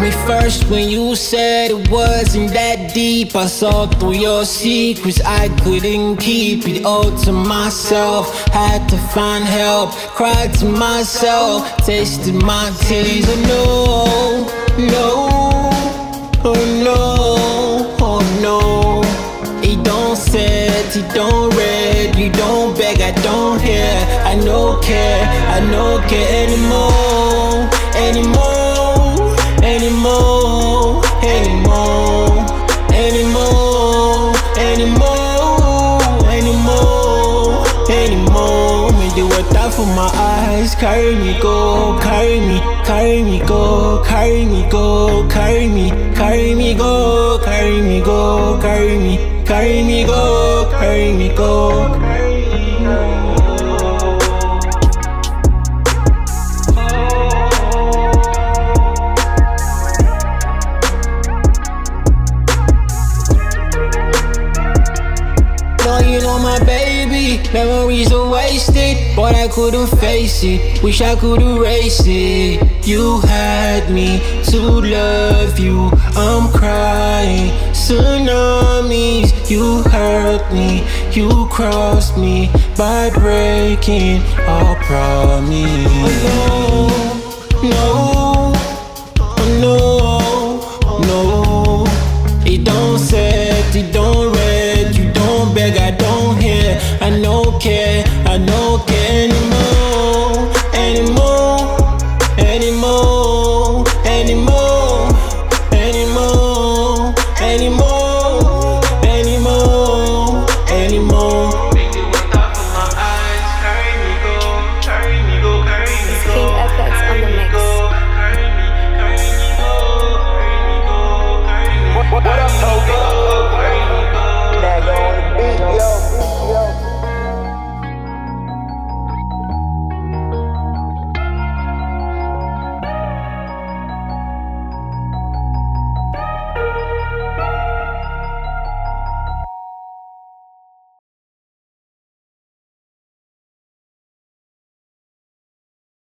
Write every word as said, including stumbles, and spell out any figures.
me first when you said it wasn't that deep. I saw through your secrets, I couldn't keep it all to myself. Had to find help, cried to myself, tasted my tears. Oh no, no, oh no, oh no. It don't set, it don't read, you don't beg, I don't hear. I no care, I no care anymore, anymore, anymore, anymore, anymore, anymore, anymore, anymore. Me do what I for my eyes. Carry me, go, carry me, carry me, go, carry me, go, carry me, carry me, go, carry me, go, carry me, carry me, go, carry me, go, carry me, go. You know my baby, memories are wasted, but I couldn't face it, wish I could erase it. You had me to love you, I'm crying, tsunamis. You hurt me, you crossed me by breaking our promise. No, no.